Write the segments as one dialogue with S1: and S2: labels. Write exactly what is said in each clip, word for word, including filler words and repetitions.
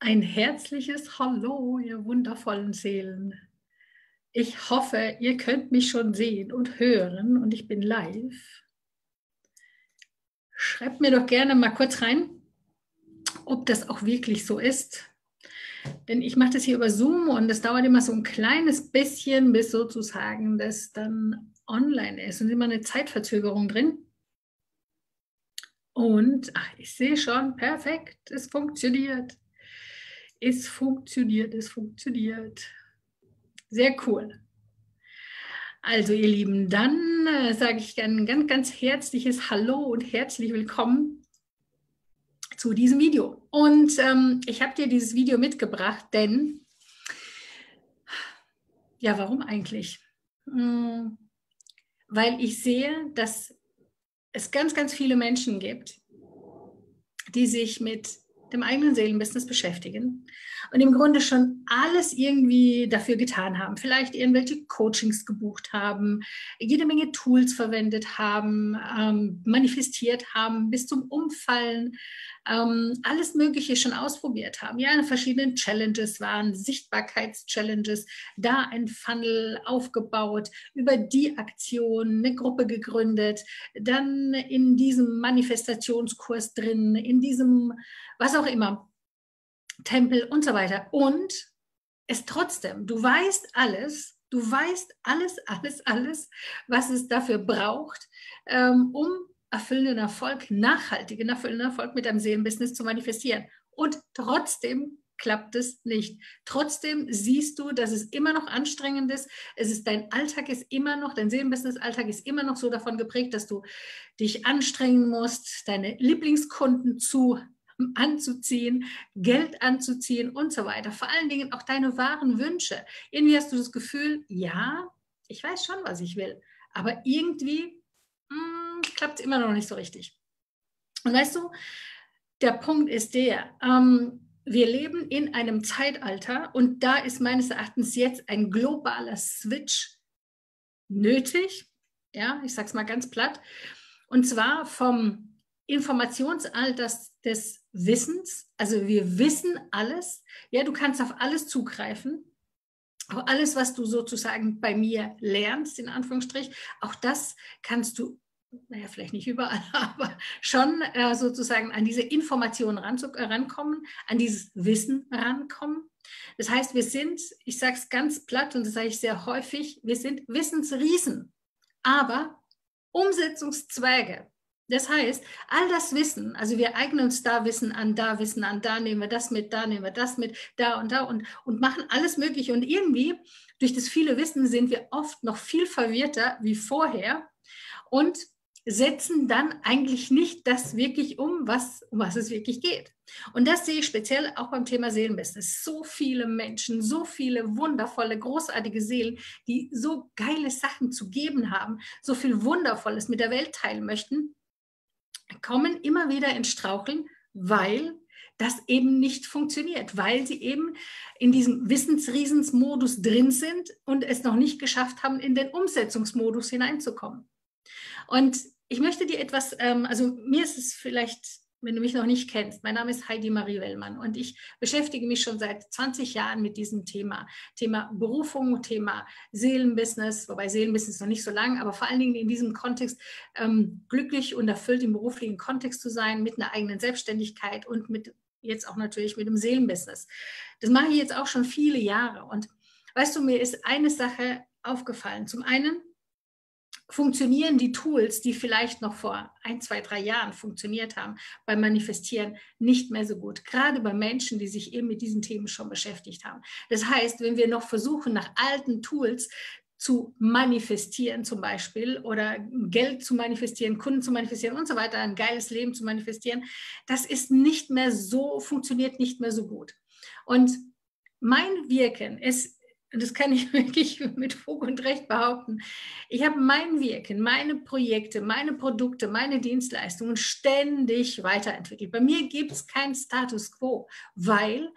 S1: Ein herzliches Hallo, ihr wundervollen Seelen. Ich hoffe, ihr könnt mich schon sehen und hören und ich bin live. Schreibt mir doch gerne mal kurz rein, ob das auch wirklich so ist. Denn ich mache das hier über Zoom und es dauert immer so ein kleines bisschen, bis sozusagen das dann online ist. Und immer eine Zeitverzögerung drin. Und ach, ich sehe schon, perfekt, es funktioniert. Es funktioniert, es funktioniert. Sehr cool. Also ihr Lieben, dann äh, sage ich ein ganz, ganz herzliches Hallo und herzlich willkommen zu diesem Video. Und ähm, ich habe dir dieses Video mitgebracht, denn, ja, warum eigentlich? Hm, weil ich sehe, dass es ganz, ganz viele Menschen gibt, die sich mit dem eigenen Seelenbusiness beschäftigen und im Grunde schon alles irgendwie dafür getan haben. Vielleicht irgendwelche Coachings gebucht haben, jede Menge Tools verwendet haben, ähm, manifestiert haben, bis zum Umfallen, ähm, alles Mögliche schon ausprobiert haben. Ja, verschiedene Challenges waren, Sichtbarkeits-Challenges, da ein Funnel aufgebaut, über die Aktion eine Gruppe gegründet, dann in diesem Manifestationskurs drin, in diesem was auch immer, Tempel und so weiter. Und es trotzdem, du weißt alles, du weißt alles, alles, alles, was es dafür braucht, ähm, um erfüllenden Erfolg, nachhaltigen erfüllenden Erfolg mit deinem Seelenbusiness zu manifestieren. Und trotzdem klappt es nicht. Trotzdem siehst du, dass es immer noch anstrengend ist. Es ist, dein Alltag ist immer noch, dein Seelenbusiness-Alltag ist immer noch so davon geprägt, dass du dich anstrengen musst, deine Lieblingskunden zu anzuziehen, Geld anzuziehen und so weiter. Vor allen Dingen auch deine wahren Wünsche. Irgendwie hast du das Gefühl, ja, ich weiß schon, was ich will, aber irgendwie klappt es immer noch nicht so richtig. Und weißt du, der Punkt ist der, ähm, wir leben in einem Zeitalter und da ist meines Erachtens jetzt ein globaler Switch nötig. Ja, ich sage es mal ganz platt. Und zwar vom Informationsalter des Wissens. Also wir wissen alles. Ja, du kannst auf alles zugreifen. Auch alles, was du sozusagen bei mir lernst, in Anführungsstrich, auch das kannst du, naja, vielleicht nicht überall, aber schon äh, sozusagen an diese Informationen ran, äh, rankommen, an dieses Wissen rankommen. Das heißt, wir sind, ich sage es ganz platt und das sage ich sehr häufig, wir sind Wissensriesen, aber Umsetzungszwerge. Das heißt, all das Wissen, also wir eignen uns da Wissen an, da Wissen an, da nehmen wir das mit, da nehmen wir das mit, da und da und, und machen alles Mögliche. Und irgendwie, durch das viele Wissen, sind wir oft noch viel verwirrter wie vorher und setzen dann eigentlich nicht das wirklich um, was, um was es wirklich geht. Und das sehe ich speziell auch beim Thema Seelenbusiness. So viele Menschen, so viele wundervolle, großartige Seelen, die so geile Sachen zu geben haben, so viel Wundervolles mit der Welt teilen möchten, kommen immer wieder ins Straucheln, weil das eben nicht funktioniert, weil sie eben in diesem Wissensriesensmodus drin sind und es noch nicht geschafft haben, in den Umsetzungsmodus hineinzukommen. Und ich möchte dir etwas, ähm, also mir ist es vielleicht, wenn du mich noch nicht kennst, mein Name ist Heidi Marie Wellmann und ich beschäftige mich schon seit zwanzig Jahren mit diesem Thema. Thema Berufung, Thema Seelenbusiness, wobei Seelenbusiness noch nicht so lang, aber vor allen Dingen in diesem Kontext ähm, glücklich und erfüllt im beruflichen Kontext zu sein, mit einer eigenen Selbstständigkeit und mit jetzt auch natürlich mit dem Seelenbusiness. Das mache ich jetzt auch schon viele Jahre und weißt du, mir ist eine Sache aufgefallen. Zum einen funktionieren die Tools, die vielleicht noch vor ein, zwei, drei Jahren funktioniert haben, beim Manifestieren nicht mehr so gut. Gerade bei Menschen, die sich eben mit diesen Themen schon beschäftigt haben. Das heißt, wenn wir noch versuchen, nach alten Tools zu manifestieren zum Beispiel oder Geld zu manifestieren, Kunden zu manifestieren und so weiter, ein geiles Leben zu manifestieren, das ist nicht mehr so, funktioniert nicht mehr so gut. Und mein Wirken ist, und das kann ich wirklich mit Fug und Recht behaupten, ich habe mein Wirken, meine Projekte, meine Produkte, meine Dienstleistungen ständig weiterentwickelt. Bei mir gibt es keinen Status Quo, weil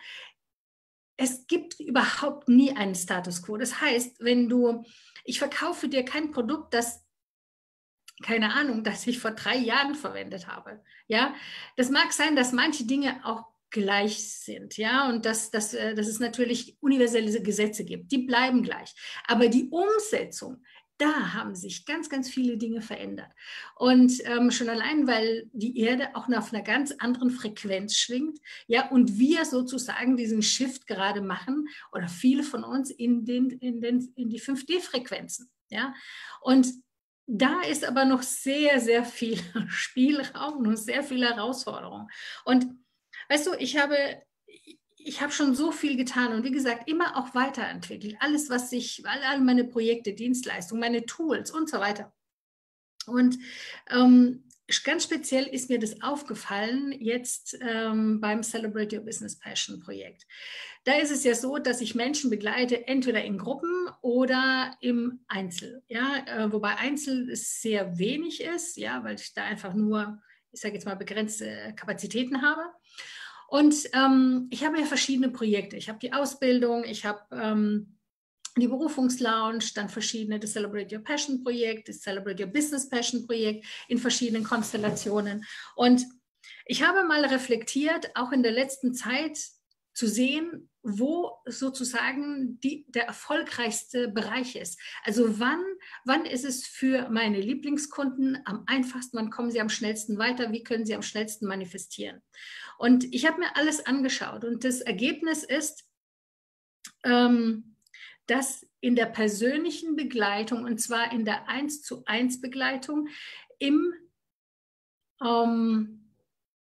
S1: es gibt überhaupt nie einen Status Quo. Das heißt, wenn du, ich verkaufe dir kein Produkt, das, keine Ahnung, das ich vor drei Jahren verwendet habe. Ja, das mag sein, dass manche Dinge auch gleich sind, ja, und dass, dass, dass es natürlich universelle Gesetze gibt, die bleiben gleich. Aber die Umsetzung, da haben sich ganz, ganz viele Dinge verändert. Und ähm, schon allein, weil die Erde auch auf einer ganz anderen Frequenz schwingt, ja, und wir sozusagen diesen Shift gerade machen, oder viele von uns in, den, in, den, in die fünf D-Frequenzen, ja. Und da ist aber noch sehr, sehr viel Spielraum und sehr viel Herausforderung. Und weißt du, ich habe, ich habe schon so viel getan und wie gesagt, immer auch weiterentwickelt. Alles, was ich, all meine Projekte, Dienstleistungen, meine Tools und so weiter. Und ähm, ganz speziell ist mir das aufgefallen jetzt ähm, beim Celebrate Your Business Passion Projekt. Da ist es ja so, dass ich Menschen begleite, entweder in Gruppen oder im Einzel. Ja, äh, wobei Einzel es sehr wenig ist, ja, weil ich da einfach nur, ich sage jetzt mal, begrenzte Kapazitäten habe. Und ähm, ich habe ja verschiedene Projekte. Ich habe die Ausbildung, ich habe ähm, die Berufungslounge, dann verschiedene, das Celebrate Your Passion Projekt, das Celebrate Your Business Passion Projekt in verschiedenen Konstellationen. Und ich habe mal reflektiert, auch in der letzten Zeit zu sehen, wo sozusagen die, der erfolgreichste Bereich ist. Also wann, wann ist es für meine Lieblingskunden am einfachsten, wann kommen sie am schnellsten weiter, wie können sie am schnellsten manifestieren. Und ich habe mir alles angeschaut und das Ergebnis ist, ähm, dass in der persönlichen Begleitung, und zwar in der eins zu eins Begleitung, im, ähm,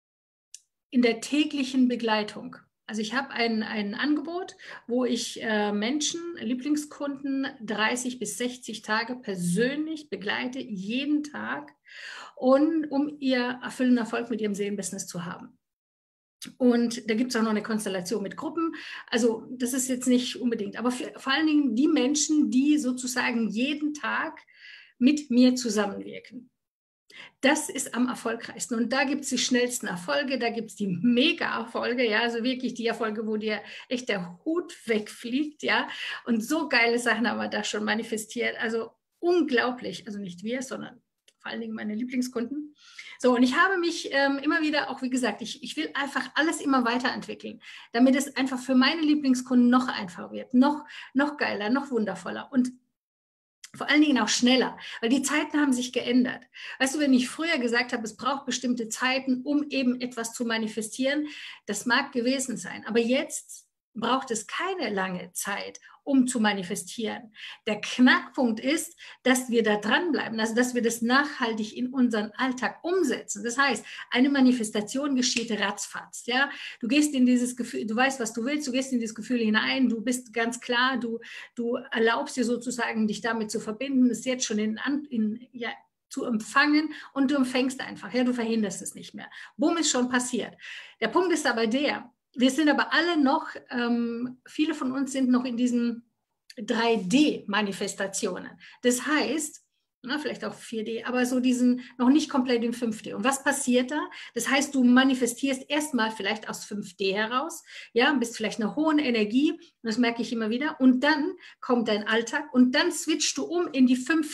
S1: in der täglichen Begleitung. Also ich habe ein, ein Angebot, wo ich äh, Menschen, Lieblingskunden, dreißig bis sechzig Tage persönlich begleite, jeden Tag, und, um ihr erfüllenden Erfolg mit ihrem Seelenbusiness zu haben. Und da gibt es auch noch eine Konstellation mit Gruppen. Also das ist jetzt nicht unbedingt, aber für, vor allen Dingen die Menschen, die sozusagen jeden Tag mit mir zusammenwirken. Das ist am erfolgreichsten. Und da gibt es die schnellsten Erfolge, da gibt es die Mega-Erfolge, ja, also wirklich die Erfolge, wo dir echt der Hut wegfliegt, ja. Und so geile Sachen haben wir da schon manifestiert. Also unglaublich. Also nicht wir, sondern vor allen Dingen meine Lieblingskunden. So, und ich habe mich ähm, immer wieder, auch wie gesagt, ich, ich will einfach alles immer weiterentwickeln, damit es einfach für meine Lieblingskunden noch einfacher wird, noch, noch geiler, noch wundervoller und vor allen Dingen auch schneller, weil die Zeiten haben sich geändert. Weißt du, wenn ich früher gesagt habe, es braucht bestimmte Zeiten, um eben etwas zu manifestieren, das mag gewesen sein, aber jetzt braucht es keine lange Zeit, um zu manifestieren. Der Knackpunkt ist, dass wir da dranbleiben, also dass wir das nachhaltig in unseren Alltag umsetzen. Das heißt, eine Manifestation geschieht ratzfatz. Ja? Du gehst in dieses Gefühl, du weißt, was du willst, du gehst in dieses Gefühl hinein, du bist ganz klar, du, du erlaubst dir sozusagen, dich damit zu verbinden, es jetzt schon in, in ja, zu empfangen, und du empfängst einfach, ja, du verhinderst es nicht mehr. Bumm, ist schon passiert. Der Punkt ist aber der, wir sind aber alle noch, ähm, viele von uns sind noch in diesen drei D-Manifestationen. Das heißt, na, vielleicht auch vier D, aber so diesen noch nicht komplett in fünf D. Und was passiert da? Das heißt, du manifestierst erstmal vielleicht aus fünf D heraus, ja, bist vielleicht einer hohen Energie, das merke ich immer wieder, und dann kommt dein Alltag und dann switchst du um in die fünf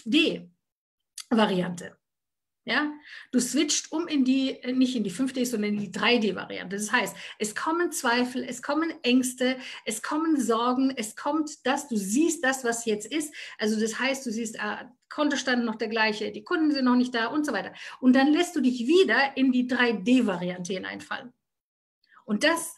S1: D-Variante. Ja, du switcht um in die, nicht in die fünf D, sondern in die drei D-Variante. Das heißt, es kommen Zweifel, es kommen Ängste, es kommen Sorgen, es kommt das, du siehst das, was jetzt ist. Also das heißt, du siehst, ah, Kontostand noch der gleiche, die Kunden sind noch nicht da und so weiter. Und dann lässt du dich wieder in die drei D-Variante hineinfallen. Und das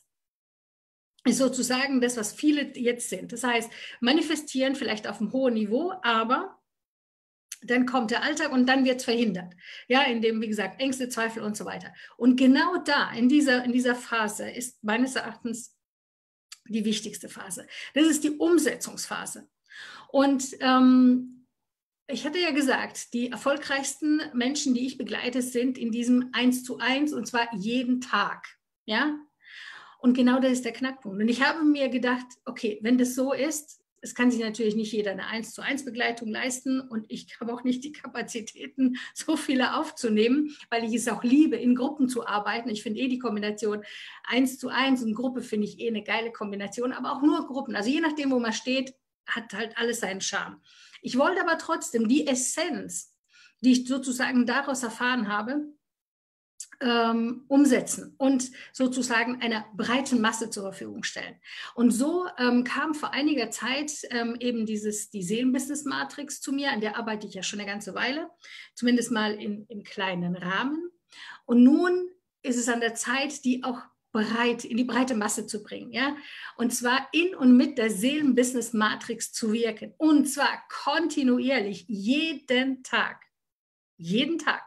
S1: ist sozusagen das, was viele jetzt sind. Das heißt, manifestieren vielleicht auf einem hohen Niveau, aber dann kommt der Alltag und dann wird es verhindert. Ja, indem, wie gesagt, Ängste, Zweifel und so weiter. Und genau da, in dieser, in dieser Phase, ist meines Erachtens die wichtigste Phase. Das ist die Umsetzungsphase. Und ähm, ich hatte ja gesagt, die erfolgreichsten Menschen, die ich begleite, sind in diesem eins zu eins, und zwar jeden Tag. Ja? Und genau das ist der Knackpunkt. Und ich habe mir gedacht, okay, wenn das so ist, es kann sich natürlich nicht jeder eine eins zu eins Begleitung leisten, und ich habe auch nicht die Kapazitäten, so viele aufzunehmen, weil ich es auch liebe, in Gruppen zu arbeiten. Ich finde eh die Kombination eins zu eins und Gruppe finde ich eh eine geile Kombination, aber auch nur Gruppen. Also je nachdem, wo man steht, hat halt alles seinen Charme. Ich wollte aber trotzdem die Essenz, die ich sozusagen daraus erfahren habe, ähm, umsetzen und sozusagen einer breiten Masse zur Verfügung stellen. Und so ähm, kam vor einiger Zeit ähm, eben dieses, die Seelenbusiness-Matrix zu mir, an der arbeite ich ja schon eine ganze Weile, zumindest mal in, im kleinen Rahmen. Und nun ist es an der Zeit, die auch breit, in die breite Masse zu bringen, ja, und zwar in und mit der Seelenbusiness-Matrix zu wirken, und zwar kontinuierlich, jeden Tag, jeden Tag.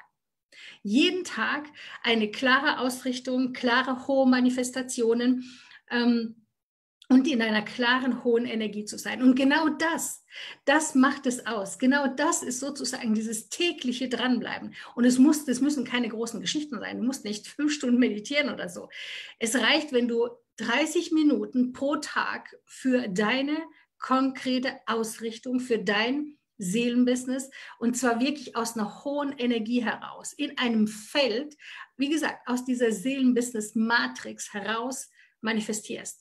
S1: Jeden Tag eine klare Ausrichtung, klare hohe Manifestationen ähm, und in einer klaren hohen Energie zu sein. Und genau das, das macht es aus. Genau das ist sozusagen dieses tägliche Dranbleiben. Und es muss, das müssen keine großen Geschichten sein. Du musst nicht fünf Stunden meditieren oder so. Es reicht, wenn du dreißig Minuten pro Tag für deine konkrete Ausrichtung, für dein Seelenbusiness, und zwar wirklich aus einer hohen Energie heraus, in einem Feld, wie gesagt, aus dieser Seelenbusiness-Matrix heraus manifestierst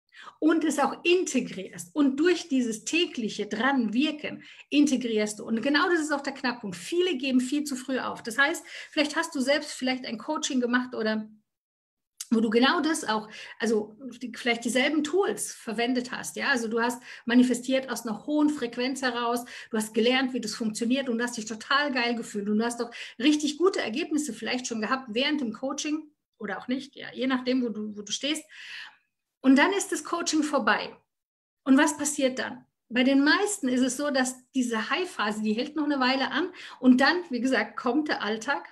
S1: und es auch integrierst, und durch dieses tägliche Dranwirken integrierst du. Und genau das ist auch der Knackpunkt. Viele geben viel zu früh auf. Das heißt, vielleicht hast du selbst vielleicht ein Coaching gemacht oder wo du genau das auch, also die, vielleicht dieselben Tools verwendet hast, ja, also du hast manifestiert aus einer hohen Frequenz heraus, du hast gelernt, wie das funktioniert, und du hast dich total geil gefühlt und du hast doch richtig gute Ergebnisse vielleicht schon gehabt während dem Coaching oder auch nicht, ja, je nachdem, wo du, wo du stehst. Und dann ist das Coaching vorbei. Und was passiert dann? Bei den meisten ist es so, dass diese High-Phase, die hält noch eine Weile an, und dann, wie gesagt, kommt der Alltag.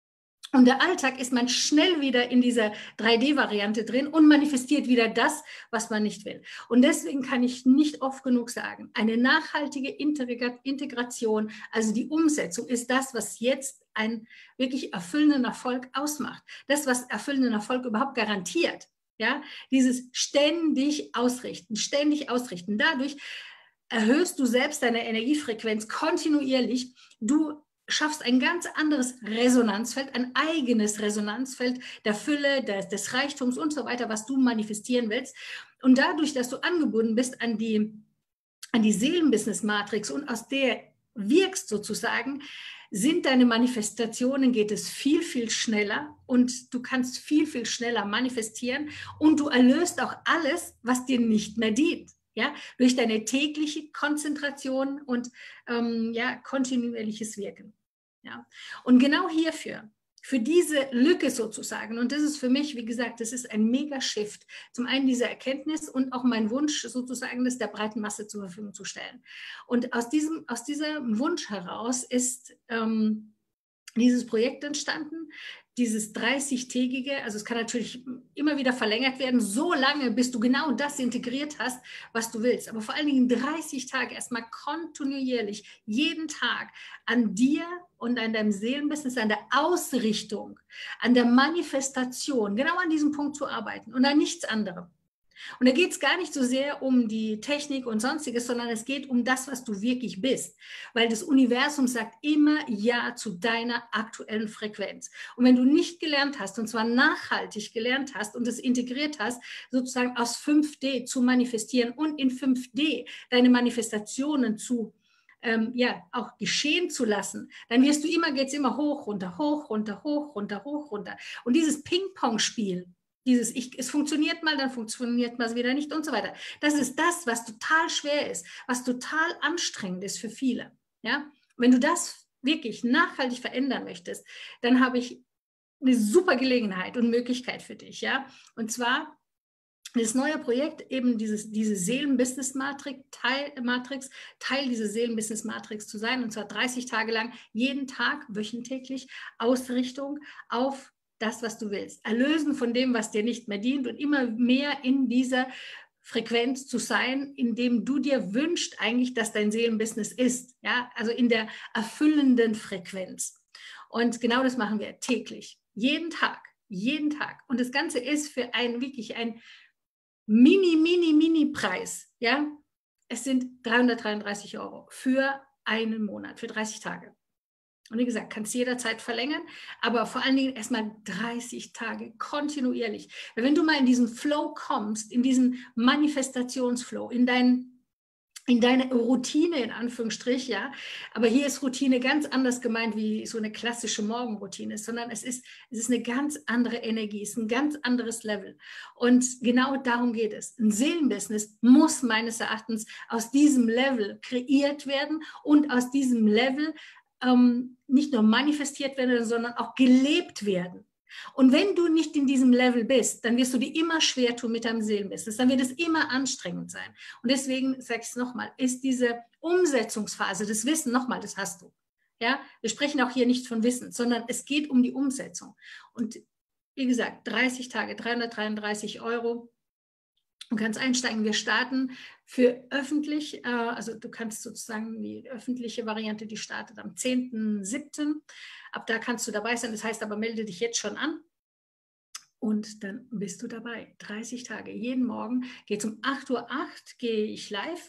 S1: Und der Alltag ist man schnell wieder in dieser drei D-Variante drin und manifestiert wieder das, was man nicht will. Und deswegen kann ich nicht oft genug sagen, eine nachhaltige Integration, also die Umsetzung, ist das, was jetzt einen wirklich erfüllenden Erfolg ausmacht. Das, was erfüllenden Erfolg überhaupt garantiert. Ja? Dieses ständig ausrichten, ständig ausrichten. Dadurch erhöhst du selbst deine Energiefrequenz kontinuierlich. Du schaffst ein ganz anderes Resonanzfeld, ein eigenes Resonanzfeld der Fülle, des, des Reichtums und so weiter, was du manifestieren willst. Und dadurch, dass du angebunden bist an die, an die Seelenbusiness-Matrix und aus der wirkst sozusagen, sind deine Manifestationen, geht es viel, viel schneller, und du kannst viel, viel schneller manifestieren, und du erlöst auch alles, was dir nicht mehr dient. Ja, durch deine tägliche Konzentration und ähm, ja, kontinuierliches Wirken. Ja. Und genau hierfür, für diese Lücke sozusagen, und das ist für mich, wie gesagt, das ist ein Mega-Shift, zum einen diese Erkenntnis und auch mein Wunsch sozusagen, das der breiten Masse zur Verfügung zu stellen. Und aus diesem, aus diesem Wunsch heraus ist ähm, dieses Projekt entstanden, dieses dreißig-tägige, also es kann natürlich immer wieder verlängert werden, so lange, bis du genau das integriert hast, was du willst. Aber vor allen Dingen dreißig Tage erstmal kontinuierlich, jeden Tag an dir und an deinem Seelenbusiness, an der Ausrichtung, an der Manifestation, genau an diesem Punkt zu arbeiten und an nichts anderem. Und da geht es gar nicht so sehr um die Technik und Sonstiges, sondern es geht um das, was du wirklich bist. Weil das Universum sagt immer Ja zu deiner aktuellen Frequenz. Und wenn du nicht gelernt hast, und zwar nachhaltig gelernt hast und es integriert hast, sozusagen aus fünf D zu manifestieren und in fünf D deine Manifestationen zu ähm, ja, auch geschehen zu lassen, dann wirst du immer, geht es immer hoch, runter, hoch, runter, hoch, runter, hoch, runter. Und dieses Ping-Pong-Spiel, dieses, ich, es funktioniert mal, dann funktioniert mal wieder nicht und so weiter. Das ist das, was total schwer ist, was total anstrengend ist für viele. Ja? Wenn du das wirklich nachhaltig verändern möchtest, dann habe ich eine super Gelegenheit und Möglichkeit für dich. Ja? Und zwar das neue Projekt, eben dieses, diese Seelenbusiness-Matrix, Teil, Matrix, Teil dieser Seelenbusiness-Matrix zu sein, und zwar dreißig Tage lang, jeden Tag, wöchentlich, Ausrichtung auf das, was du willst. Erlösen von dem, was dir nicht mehr dient, und immer mehr in dieser Frequenz zu sein, in dem du dir wünschst eigentlich, dass dein Seelenbusiness ist. Ja? Also in der erfüllenden Frequenz. Und genau das machen wir täglich. Jeden Tag. Jeden Tag. Und das Ganze ist für einen wirklich ein Mini, Mini, Mini-Preis. Ja? Es sind dreihundertdreiunddreißig Euro für einen Monat, für dreißig Tage. Und wie gesagt, kannst du jederzeit verlängern, aber vor allen Dingen erstmal dreißig Tage kontinuierlich. Weil wenn du mal in diesen Flow kommst, in diesen Manifestationsflow, in deinen in deine Routine, in Anführungsstrich, ja. Aber hier ist Routine ganz anders gemeint, wie so eine klassische Morgenroutine ist, sondern es ist, es ist eine ganz andere Energie, es ist ein ganz anderes Level. Und genau darum geht es. Ein Seelenbusiness muss meines Erachtens aus diesem Level kreiert werden und aus diesem Level ähm, nicht nur manifestiert werden, sondern auch gelebt werden. Und wenn du nicht in diesem Level bist, dann wirst du dir immer schwer tun mit deinem Seelenbusiness. Dann wird es immer anstrengend sein. Und deswegen sage ich es nochmal, ist diese Umsetzungsphase, das Wissen, nochmal, das hast du. Ja, wir sprechen auch hier nicht von Wissen, sondern es geht um die Umsetzung. Und wie gesagt, dreißig Tage, dreihundertdreiunddreißig Euro. Du kannst einsteigen. Wir starten für öffentlich, äh, also du kannst sozusagen die öffentliche Variante, die startet am zehnten siebten Ab da kannst du dabei sein. Das heißt aber, melde dich jetzt schon an und dann bist du dabei. dreißig Tage. Jeden Morgen geht es um acht Uhr acht, gehe ich live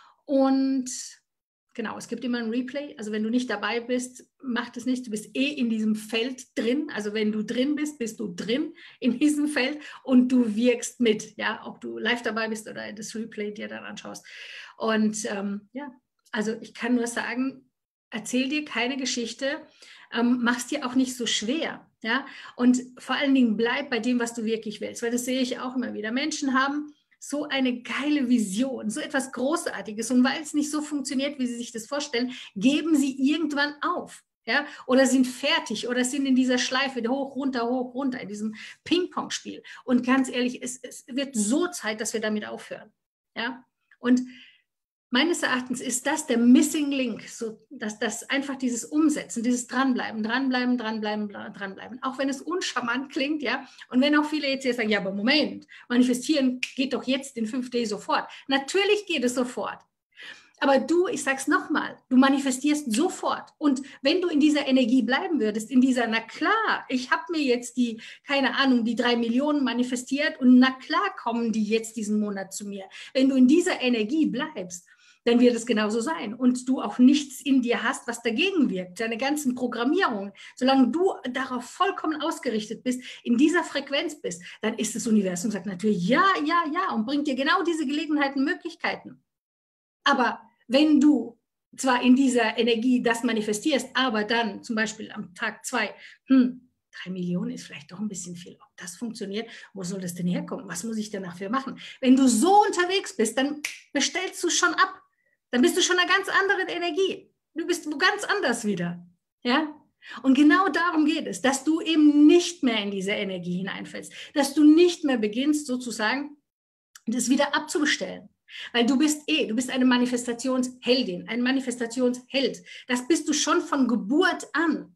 S1: und genau, es gibt immer ein Replay. Also wenn du nicht dabei bist, mach das nicht. Du bist eh in diesem Feld drin. Also wenn du drin bist, bist du drin in diesem Feld und du wirkst mit. Ja, ob du live dabei bist oder das Replay dir dann anschaust. Und ähm, ja, also ich kann nur sagen, erzähl dir keine Geschichte, ähm, mach's dir auch nicht so schwer. Ja, und vor allen Dingen bleib bei dem, was du wirklich willst. Weil das sehe ich auch immer wieder. Menschen haben so eine geile Vision, so etwas Großartiges. Und weil es nicht so funktioniert, wie sie sich das vorstellen, geben sie irgendwann auf. Ja? Oder sind fertig oder sind in dieser Schleife hoch, runter, hoch, runter, in diesem Ping-Pong-Spiel. Und ganz ehrlich, es, es wird so Zeit, dass wir damit aufhören. Ja? Und meines Erachtens ist das der Missing Link, so dass das einfach dieses Umsetzen, dieses Dranbleiben, dranbleiben, dranbleiben, dranbleiben, auch wenn es uncharmant klingt, ja. Und wenn auch viele jetzt hier sagen, ja, aber Moment, manifestieren geht doch jetzt in fünf D sofort. Natürlich geht es sofort. Aber du, ich sag's nochmal, du manifestierst sofort. Und wenn du in dieser Energie bleiben würdest, in dieser, na klar, ich habe mir jetzt die, keine Ahnung, die drei Millionen manifestiert und na klar kommen die jetzt diesen Monat zu mir. Wenn du in dieser Energie bleibst, dann wird es genauso sein. Und du auch nichts in dir hast, was dagegen wirkt. Deine ganzen Programmierungen, solange du darauf vollkommen ausgerichtet bist, in dieser Frequenz bist, dann ist das Universum, sagt natürlich ja, ja, ja und bringt dir genau diese Gelegenheiten, Möglichkeiten. Aber wenn du zwar in dieser Energie das manifestierst, aber dann zum Beispiel am Tag zwei, hm, drei Millionen ist vielleicht doch ein bisschen viel. Ob das funktioniert, wo soll das denn herkommen? Was muss ich denn dafür machen? Wenn du so unterwegs bist, dann bestellst du schon ab. Dann bist du schon in einer ganz anderen Energie. Du bist wo ganz anders wieder. Ja? Und genau darum geht es, dass du eben nicht mehr in diese Energie hineinfällst, dass du nicht mehr beginnst, sozusagen, das wieder abzubestellen. Weil du bist eh, du bist eine Manifestationsheldin, ein Manifestationsheld. Das bist du schon von Geburt an.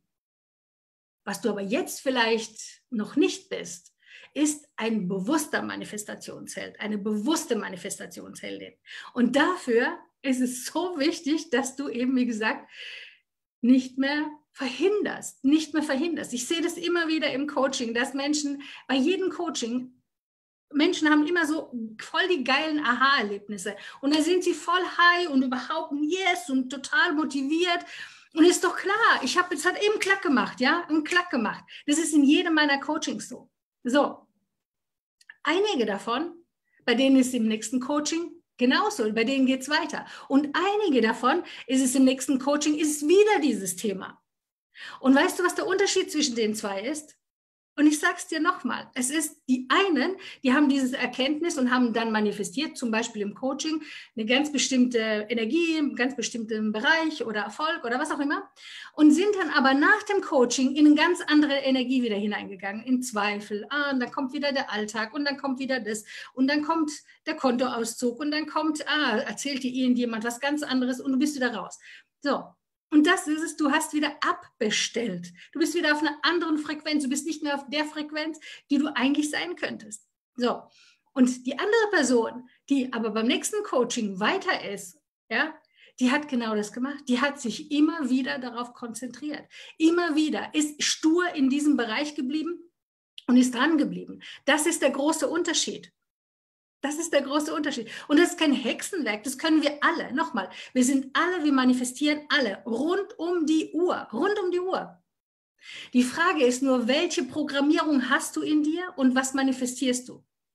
S1: Was du aber jetzt vielleicht noch nicht bist, ist ein bewusster Manifestationsheld, eine bewusste Manifestationsheldin. Und dafür ist es so wichtig, dass du eben, wie gesagt, nicht mehr verhinderst, nicht mehr verhinderst. Ich sehe das immer wieder im Coaching, dass Menschen bei jedem Coaching, Menschen haben immer so voll die geilen Aha-Erlebnisse und da sind sie voll high und überhaupt yes und total motiviert. Und ist doch klar, ich habe, es hat eben Klack gemacht, ja, einen Klack gemacht. Das ist in jedem meiner Coachings so. So, einige davon, bei denen ist im nächsten Coaching genauso, bei denen geht es weiter. Und einige davon ist es im nächsten Coaching, ist es wieder dieses Thema. Und weißt du, was der Unterschied zwischen den zwei ist? Und ich sage es dir nochmal, es ist die einen, die haben dieses Erkenntnis und haben dann manifestiert, zum Beispiel im Coaching, eine ganz bestimmte Energie, einen ganz bestimmten Bereich oder Erfolg oder was auch immer und sind dann aber nach dem Coaching in eine ganz andere Energie wieder hineingegangen, in Zweifel. Ah, und dann kommt wieder der Alltag und dann kommt wieder das und dann kommt der Kontoauszug und dann kommt, ah, erzählt dir irgendjemand was ganz anderes und du bist wieder raus. So. Und das ist es, du hast wieder abbestellt. Du bist wieder auf einer anderen Frequenz. Du bist nicht mehr auf der Frequenz, die du eigentlich sein könntest. So. Und die andere Person, die aber beim nächsten Coaching weiter ist, ja, die hat genau das gemacht. Die hat sich immer wieder darauf konzentriert. Immer wieder ist stur in diesem Bereich geblieben und ist dran geblieben. Das ist der große Unterschied. Das ist der große Unterschied. Und das ist kein Hexenwerk, das können wir alle. Nochmal, wir sind alle, wir manifestieren alle rund um die Uhr, rund um die Uhr. Die Frage ist nur, welche Programmierung hast du in dir und was manifestierst du?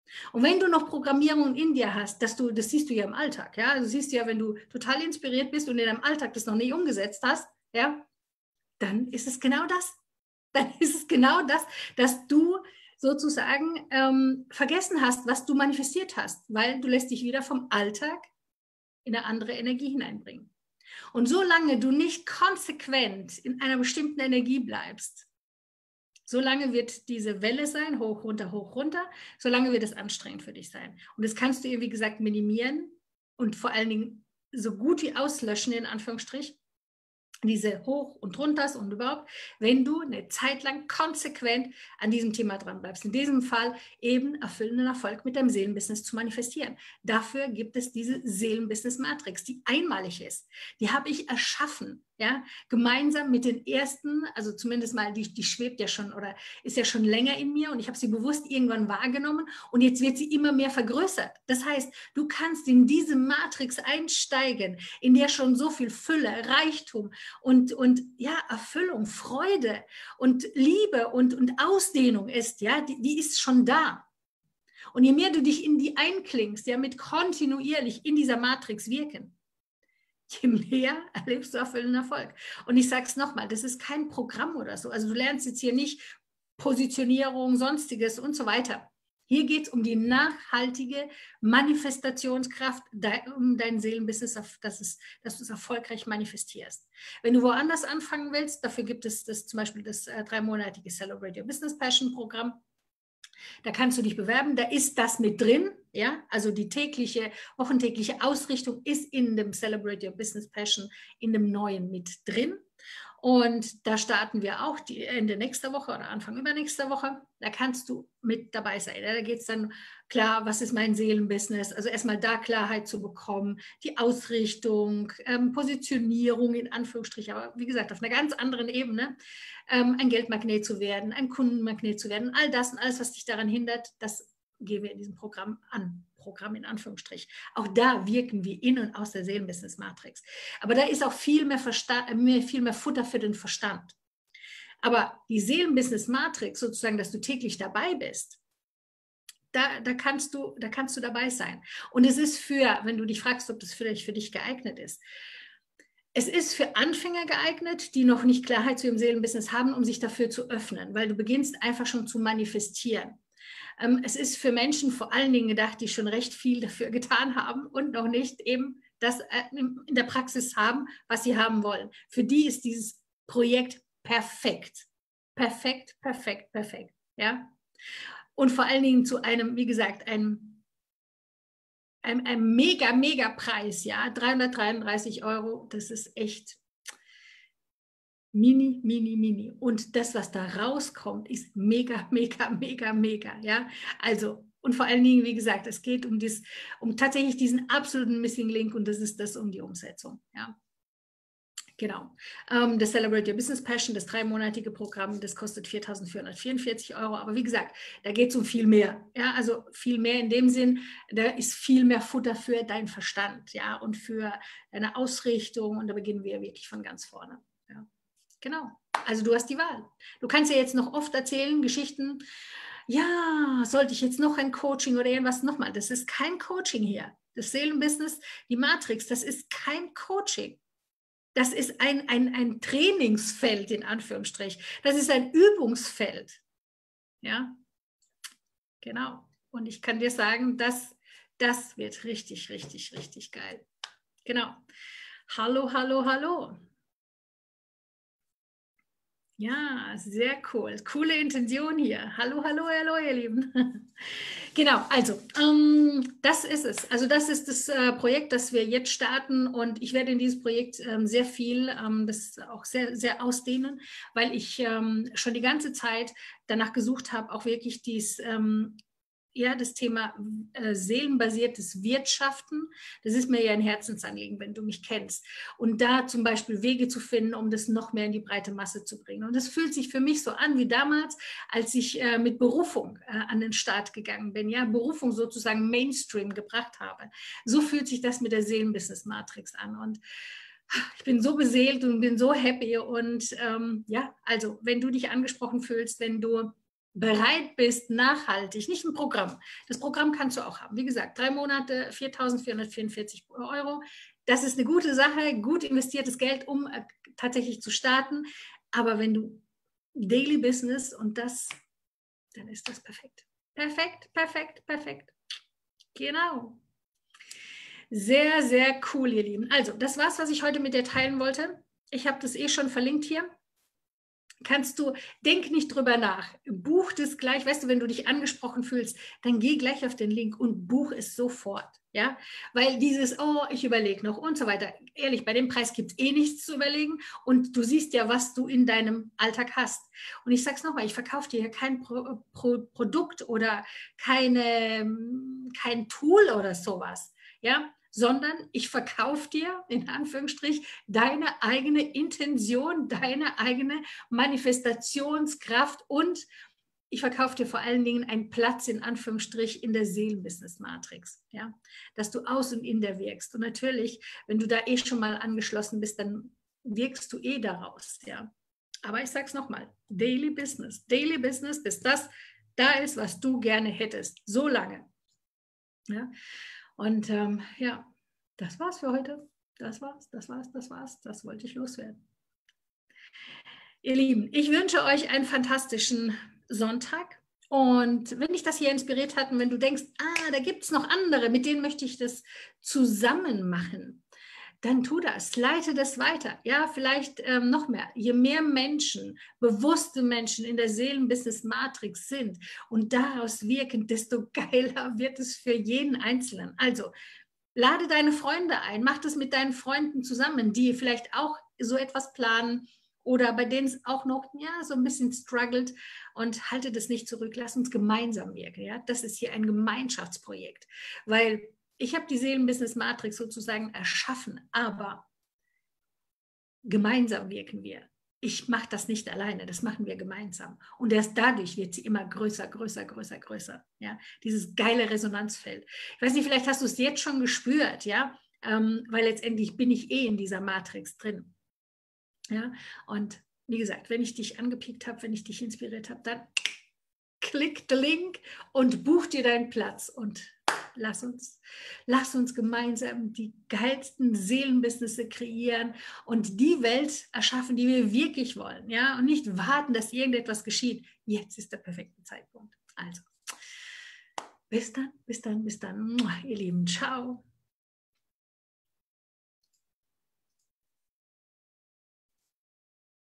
S1: Und wenn du noch Programmierung in dir hast, dass du, das siehst du ja im Alltag, ja, du siehst ja, wenn du total inspiriert bist und in deinem Alltag das noch nicht umgesetzt hast, ja, dann ist es genau das. Dann ist es genau das, dass du sozusagen ähm, vergessen hast, was du manifestiert hast, weil du lässt dich wieder vom Alltag in eine andere Energie hineinbringen. Und solange du nicht konsequent in einer bestimmten Energie bleibst, solange wird diese Welle sein, hoch, runter, hoch, runter, solange wird es anstrengend für dich sein. Und das kannst du, wie gesagt, minimieren und vor allen Dingen so gut wie auslöschen, in Anführungsstrich, diese Hoch- und Runters und überhaupt, wenn du eine Zeit lang konsequent an diesem Thema dran bleibst. In diesem Fall eben erfüllenden Erfolg mit deinem Seelenbusiness zu manifestieren. Dafür gibt es diese Seelenbusiness-Matrix, die einmalig ist. Die habe ich erschaffen, ja, gemeinsam mit den ersten, also zumindest mal, die, die schwebt ja schon oder ist ja schon länger in mir und ich habe sie bewusst irgendwann wahrgenommen und jetzt wird sie immer mehr vergrößert. Das heißt, du kannst in diese Matrix einsteigen, in der schon so viel Fülle, Reichtum und, und ja, Erfüllung, Freude und Liebe und, und Ausdehnung ist, ja, die, die ist schon da. Und je mehr du dich in die einklingst, ja, mit kontinuierlich in dieser Matrix wirken, je mehr erlebst du erfüllenden Erfolg. Und ich sage es nochmal, das ist kein Programm oder so. Also du lernst jetzt hier nicht Positionierung, Sonstiges und so weiter. Hier geht es um die nachhaltige Manifestationskraft, um dein Seelenbusiness, dass, es, dass du es erfolgreich manifestierst. Wenn du woanders anfangen willst, dafür gibt es das, zum Beispiel das äh, dreimonatige Celebrate Your Business Passion Programm. Da kannst du dich bewerben, da ist das mit drin, ja, also die tägliche, wochentägliche Ausrichtung ist in dem Celebrate Your Business Passion, in dem neuen mit drin. Und da starten wir auch die Ende nächster Woche oder Anfang übernächster Woche. Da kannst du mit dabei sein. Da geht es dann klar, was ist mein Seelenbusiness? Also erstmal da Klarheit zu bekommen, die Ausrichtung, ähm, Positionierung in Anführungsstrichen, aber wie gesagt, auf einer ganz anderen Ebene, ähm, ein Geldmagnet zu werden, ein Kundenmagnet zu werden. All das und alles, was dich daran hindert, das gehen wir in diesem Programm an. Programm in Anführungsstrich. Auch da wirken wir in und aus der Seelenbusiness-Matrix. Aber da ist auch viel mehr, Verstand, viel mehr Futter für den Verstand. Aber die Seelenbusiness-Matrix, sozusagen, dass du täglich dabei bist, da, da, kannst du, da kannst du dabei sein. Und es ist für, wenn du dich fragst, ob das vielleicht für dich geeignet ist, es ist für Anfänger geeignet, die noch nicht Klarheit zu ihrem Seelenbusiness haben, um sich dafür zu öffnen, weil du beginnst einfach schon zu manifestieren. Es ist für Menschen vor allen Dingen gedacht, die schon recht viel dafür getan haben und noch nicht eben das in der Praxis haben, was sie haben wollen. Für die ist dieses Projekt perfekt. Perfekt, perfekt, perfekt. Ja? Und vor allen Dingen zu einem, wie gesagt, einem, einem, einem mega, mega Preis. Ja? dreihundertdreiunddreißig Euro, das ist echt mini, mini, mini. Und das, was da rauskommt, ist mega, mega, mega, mega. Ja, also, und vor allen Dingen, wie gesagt, es geht um, dies, um tatsächlich diesen absoluten Missing Link und das ist das um die Umsetzung. Ja, genau. Ähm, das Celebrate Your Business Passion, das dreimonatige Programm, das kostet viertausendvierhundertvierundvierzig Euro. Aber wie gesagt, da geht es um viel mehr. Ja, also viel mehr in dem Sinn, da ist viel mehr Futter für deinen Verstand, ja, und für deine Ausrichtung. Und da beginnen wir wirklich von ganz vorne. Ja. Genau, also du hast die Wahl. Du kannst ja jetzt noch oft erzählen, Geschichten, ja, sollte ich jetzt noch ein Coaching oder irgendwas nochmal, das ist kein Coaching hier. Das Seelenbusiness, die Matrix, das ist kein Coaching. Das ist ein, ein, ein Trainingsfeld in Anführungsstrich. Das ist ein Übungsfeld. Ja, genau. Und ich kann dir sagen, das, das wird richtig, richtig, richtig geil. Genau. Hallo, hallo, hallo. Ja, sehr cool. Coole Intention hier. Hallo, hallo, hallo, ihr Lieben. Genau, also ähm, das ist es. Also das ist das äh, Projekt, das wir jetzt starten und ich werde in dieses Projekt ähm, sehr viel, ähm, das auch sehr, sehr ausdehnen, weil ich ähm, schon die ganze Zeit danach gesucht habe, auch wirklich dies ähm, ja, das Thema äh, seelenbasiertes Wirtschaften, das ist mir ja ein Herzensanliegen, wenn du mich kennst. Und da zum Beispiel Wege zu finden, um das noch mehr in die breite Masse zu bringen. Und das fühlt sich für mich so an wie damals, als ich äh, mit Berufung äh, an den Start gegangen bin, ja, Berufung sozusagen Mainstream gebracht habe. So fühlt sich das mit der Seelenbusiness-Matrix an. Und ich bin so beseelt und bin so happy. Und ähm, ja, also wenn du dich angesprochen fühlst, wenn du bereit bist, nachhaltig, nicht ein Programm. Das Programm kannst du auch haben. Wie gesagt, drei Monate, viertausendvierhundertvierundvierzig Euro. Das ist eine gute Sache, gut investiertes Geld, um äh, tatsächlich zu starten. Aber wenn du Daily Business und das, dann ist das perfekt. Perfekt, perfekt, perfekt. Genau. Sehr, sehr cool, ihr Lieben. Also, das war's, was ich heute mit dir teilen wollte. Ich habe das eh schon verlinkt hier. Kannst du, denk nicht drüber nach. Buch das gleich, weißt du, wenn du dich angesprochen fühlst, dann geh gleich auf den Link und buch es sofort. Ja, weil dieses, oh, ich überlege noch und so weiter. Ehrlich, bei dem Preis gibt es eh nichts zu überlegen und du siehst ja, was du in deinem Alltag hast. Und ich sage es nochmal, ich verkaufe dir hier kein Pro, Pro, Produkt oder keine, kein Tool oder sowas, ja, sondern ich verkaufe dir, in Anführungsstrich, deine eigene Intention, deine eigene Manifestationskraft und ich verkaufe dir vor allen Dingen einen Platz in Anführungsstrich in der Seelenbusiness-Matrix, ja, dass du aus und in der wirkst. Und natürlich, wenn du da eh schon mal angeschlossen bist, dann wirkst du eh daraus, ja. Aber ich sage es nochmal, Daily Business, Daily Business, bis das da ist, was du gerne hättest, so lange. Ja. Und ähm, ja, das war's für heute. Das war's, das war's, das war's. Das wollte ich loswerden. Ihr Lieben, ich wünsche euch einen fantastischen Sonntag. Und wenn dich das hier inspiriert hat und wenn du denkst, ah, da gibt es noch andere, mit denen möchte ich das zusammen machen, dann tu das, leite das weiter. Ja, vielleicht ähm, noch mehr. Je mehr Menschen, bewusste Menschen in der Seelenbusiness-Matrix sind und daraus wirken, desto geiler wird es für jeden Einzelnen. Also, lade deine Freunde ein, mach das mit deinen Freunden zusammen, die vielleicht auch so etwas planen oder bei denen es auch noch ja, so ein bisschen struggelt und halte das nicht zurück. Lass uns gemeinsam wirken. Ja? Das ist hier ein Gemeinschaftsprojekt, weil ich habe die Seelenbusiness-Matrix sozusagen erschaffen, aber gemeinsam wirken wir. Ich mache das nicht alleine, das machen wir gemeinsam. Und erst dadurch wird sie immer größer, größer, größer, größer. Ja? Dieses geile Resonanzfeld. Ich weiß nicht, vielleicht hast du es jetzt schon gespürt, ja, ähm, weil letztendlich bin ich eh in dieser Matrix drin. Ja, und wie gesagt, wenn ich dich angepiekt habe, wenn ich dich inspiriert habe, dann klick den Link und buch dir deinen Platz und lass uns, lass uns gemeinsam die geilsten Seelenbusinesse kreieren und die Welt erschaffen, die wir wirklich wollen, ja, und nicht warten, dass irgendetwas geschieht. Jetzt ist der perfekte Zeitpunkt. Also, bis dann, bis dann, bis dann, ihr Lieben, ciao.